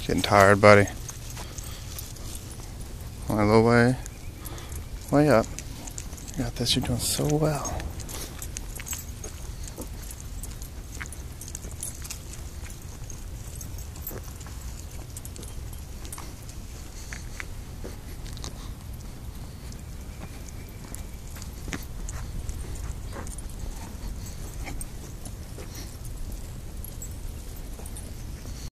Getting tired, buddy. Only a little way up. You got this. You're doing so well.